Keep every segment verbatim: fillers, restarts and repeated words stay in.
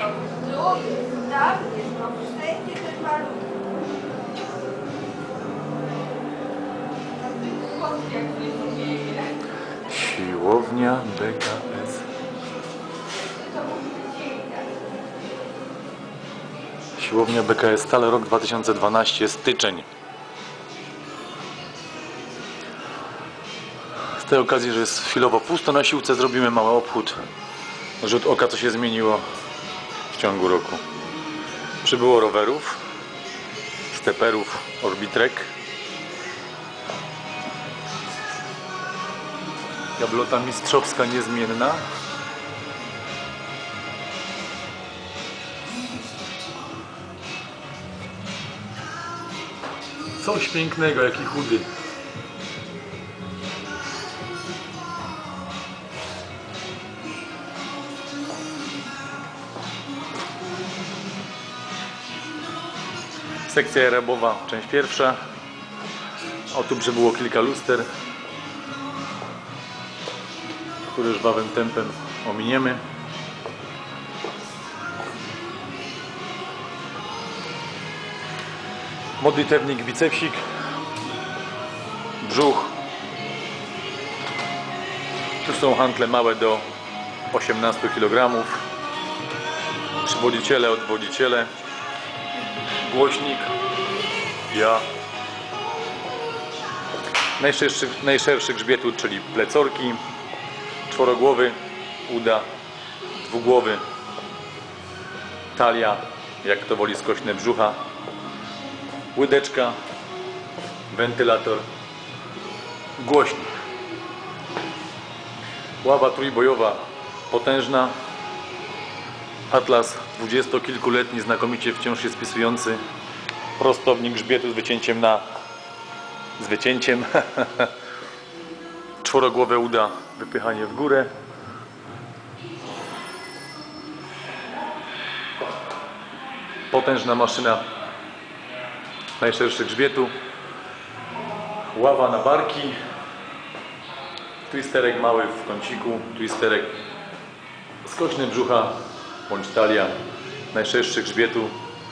Siłownia B K S. Siłownia B K S Stale, rok dwa tysiące dwunasty, styczeń. Z tej okazji, że jest chwilowo pusto na siłce, zrobimy mały obchód. Rzut oka, co się zmieniło w ciągu roku. Przybyło rowerów, steperów, orbitrek. Gablota mistrzowska niezmienna. Coś pięknego, jaki chudy. Sekcja aerobowa, część pierwsza. O, tu przybyło kilka luster, które żwawym tempem ominiemy. Modlitewnik, bicepsik, brzuch. Tu są hantle małe do osiemnastu kilogramów. Przywodziciele, odwodziciele. Głośnik. Ja. Najszerszy, najszerszy grzbietu, czyli plecorki. Czworogłowy, uda, dwugłowy, talia, jak to woli, skośne brzucha, łydeczka, wentylator, głośnik. Ława trójbojowa, potężna. Atlas dwudziestokilkuletni, znakomicie wciąż się spisujący. Prostownik grzbietu z wycięciem na... z wycięciem. Czworogłowe uda, wypychanie w górę. Potężna maszyna najszerszy grzbietu. Ława na barki. Twisterek mały w kąciku. Twisterek skośny brzucha bądź talia. Najszerszy grzbietu.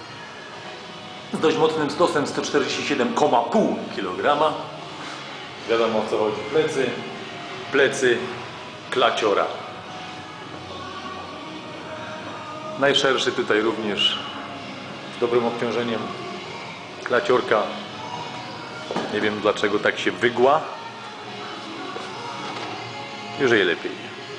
Z dość mocnym stosem sto czterdzieści siedem przecinek pięć kilograma. Wiadomo, o co chodzi. Plecy, plecy klaciora. Najszerszy tutaj również z dobrym obciążeniem klaciorka. Nie wiem, dlaczego tak się wygła. Już jej lepiej.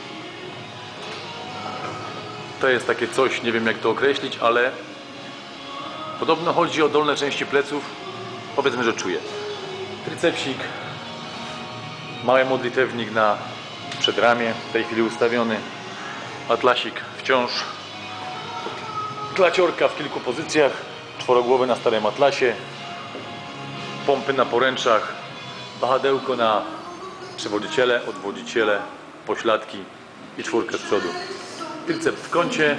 To jest takie coś, nie wiem jak to określić, ale podobno chodzi o dolne części pleców. Powiedzmy, że czuję. Tricepsik. Mały modlitewnik na przedramię, w tej chwili ustawiony. Atlasik wciąż. Klaciorka w kilku pozycjach. Czworogłowy na starym atlasie. Pompy na poręczach. Wahadełko na przywodziciele, odwodziciele, pośladki i czwórkę z przodu. Triceps w kącie.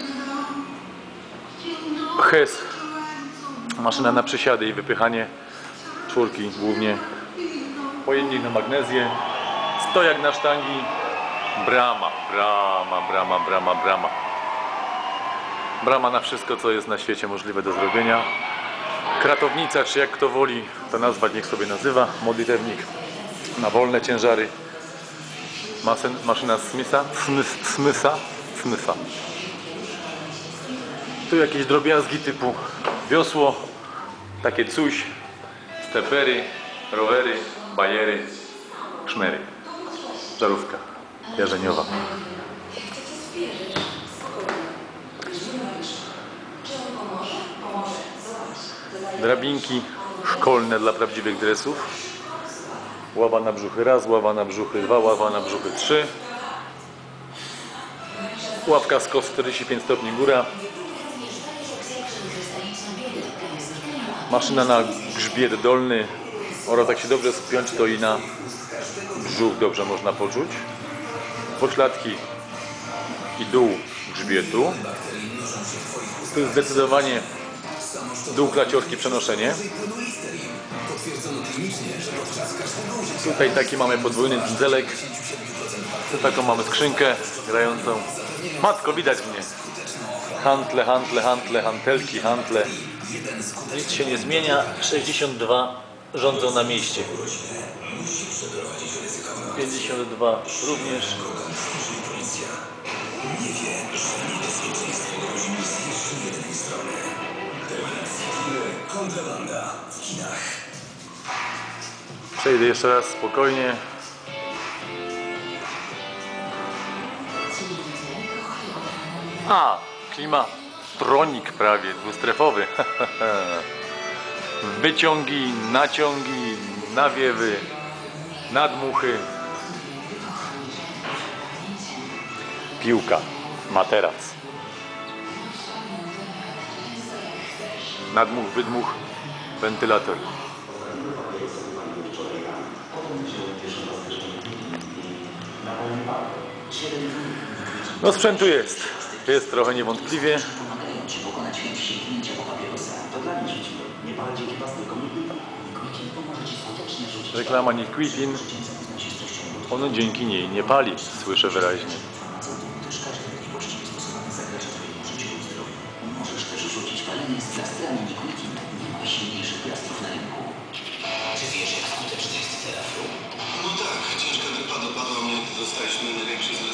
Hes. Maszyna na przysiady i wypychanie. Czwórki głównie. Pojemnik na magnezję, stojak na sztangi, brama, brama, brama, brama, brama. Brama na wszystko, co jest na świecie możliwe do zrobienia. Kratownica, czy jak kto woli to nazwać, niech sobie nazywa. Modlitewnik na wolne ciężary. Masyn, maszyna Smitha, Smitha, Smitha. Tu jakieś drobiazgi typu wiosło, takie coś, stepery, rowery, bajery, szmery, żarówka jarzeniowa. Drabinki szkolne dla prawdziwych dresów. Ława na brzuchy raz, ława na brzuchy dwa, ława na brzuchy trzy. Ławka skos czterdzieści pięć stopni góra. Maszyna na grzbiet dolny oraz jak się dobrze spiąć, to i na brzuch dobrze można poczuć. Pośladki i dół grzbietu. Tu jest zdecydowanie dół klaciorki, przenoszenie. Tutaj taki mamy podwójny dźdzelek. Tu taką mamy skrzynkę grającą. Matko, widać mnie. Hantle, hantle, hantle, hantelki, hantle. Nic się nie zmienia. sześćdziesiąt dwa rządzą na mieście. pięćdziesiąt dwa również. Kontrabanda w kinach. Przejdę jeszcze raz spokojnie. A, klimatronik prawie dwustrefowy. Wyciągi, naciągi, nawiewy, nadmuchy. Piłka, materac. Nadmuch, wydmuch, wentylator. No sprzętu jest. Jest trochę niewątpliwie. Reklama Niquitin. Ono dzięki niej nie pali, słyszę wyraźnie. Możesz też rzucić palenie z plastrami Niquitin. Nie ma silniejszych plastrów na rynku. Czy wiesz, jak skuteczny jest teraflu? No tak, ciężka grypa dopadła mnie, gdy dostaliśmy największy